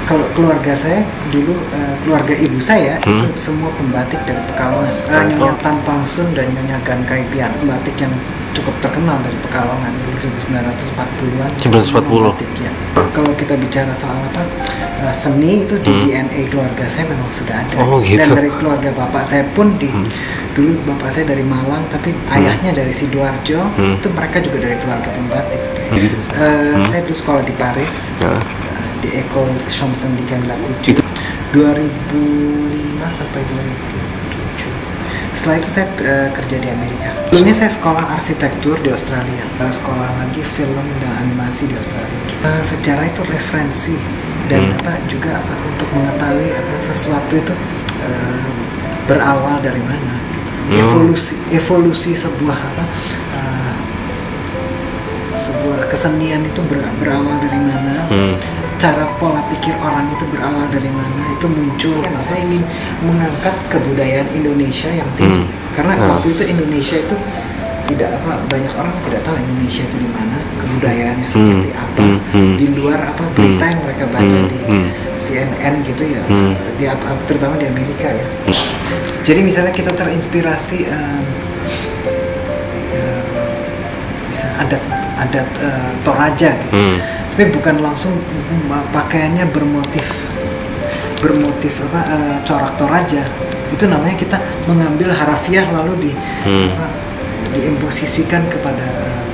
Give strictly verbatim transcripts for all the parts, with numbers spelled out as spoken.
Kalau keluarga saya dulu, uh, keluarga ibu saya hmm. itu semua pembatik dari Pekalongan. Uh, Nyonya Tan Pangsun dan Nyonya Gan Kai Pian, pembatik yang cukup terkenal dari Pekalongan seribu sembilan ratus empat puluhan. seribu sembilan ratus empat puluh. Pembatik, ya. Kalau kita bicara soal apa uh, seni itu di hmm. D N A keluarga saya memang sudah ada. Oh, gitu. Dan dari keluarga bapak saya pun di hmm. dulu bapak saya dari Malang, tapi hmm. ayahnya dari Sidoarjo, hmm. itu mereka juga dari keluarga pembatik. Hmm. Uh, hmm. Saya dulu sekolah di Paris. Ya. Di Ecole Champs-Élysées de la Couture dua ribu lima sampai dua ribu tujuh. Setelah itu saya uh, kerja di Amerika. Sebelumnya saya sekolah arsitektur di Australia, uh, sekolah lagi film dan animasi di Australia. Uh, sejarah itu referensi dan hmm. apa juga apa untuk mengetahui apa sesuatu itu uh, berawal dari mana, gitu. evolusi evolusi sebuah apa uh, sebuah kesenian itu ber, berawal dari mana. Hmm. Cara pola pikir orang itu berawal dari mana, itu muncul. Nah, saya ingin mengangkat kebudayaan Indonesia yang tinggi, hmm. karena nah. waktu itu Indonesia itu tidak apa banyak orang tidak tahu Indonesia itu di mana, kebudayaannya seperti hmm. apa, hmm. di luar apa berita yang mereka baca hmm. di C N N gitu ya, hmm. di terutama di Amerika ya. Jadi misalnya kita terinspirasi, um, uh, misalnya adat adat uh, Toraja gitu. Hmm. Tapi bukan langsung pakaiannya bermotif bermotif apa uh, corak Toraja. Itu namanya kita mengambil harafiah lalu di hmm. apa, diimposisikan kepada uh,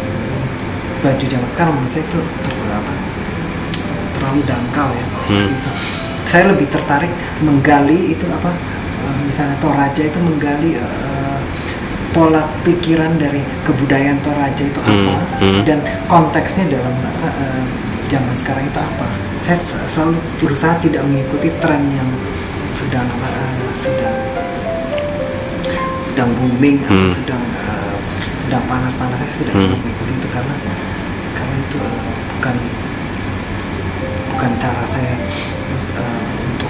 baju zaman sekarang. Menurut saya itu ter, apa, terlalu dangkal ya seperti hmm. itu. Saya lebih tertarik menggali itu apa uh, misalnya Toraja itu menggali uh, pola pikiran dari kebudayaan Toraja itu apa hmm, hmm. dan konteksnya dalam apa uh, zaman sekarang itu apa. Saya selalu berusaha tidak mengikuti tren yang sedang apa uh, sedang sedang booming hmm. atau sedang uh, sedang panas-panas. Saya tidak hmm. mengikuti itu karena karena itu uh, bukan bukan cara saya uh, untuk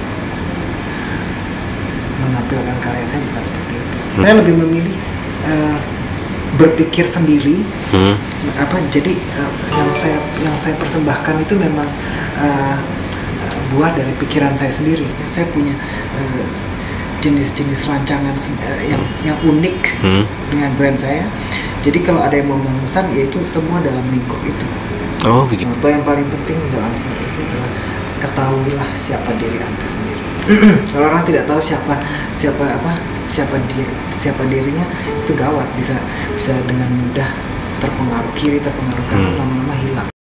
menampilkan karya saya, bukan seperti itu. Hmm. Saya lebih memilih Uh, berpikir sendiri, hmm. apa jadi uh, yang saya yang saya persembahkan itu memang uh, buah dari pikiran saya sendiri. Saya punya uh, jenis-jenis rancangan uh, yang yang unik hmm. dengan brand saya. Jadi kalau ada yang mau memesan, yaitu semua dalam lingkup itu. Oh, begitu. Atau yang paling penting dalam itu adalah ketahuilah siapa diri Anda sendiri. Kalau orang tidak tahu siapa siapa apa siapa dia siapa dirinya, itu gawat, bisa bisa dengan mudah terpengaruh kiri, terpengaruh kanan, hmm. lama-lama hilang.